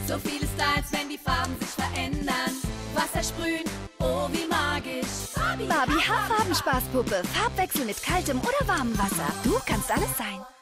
So viele Styles, wenn die Farben sich verändern. Wasser sprühen, oh wie magisch. Barbie Haarfarbenspaßpuppe. Farbwechsel mit kaltem oder warmem Wasser. Du kannst alles sein.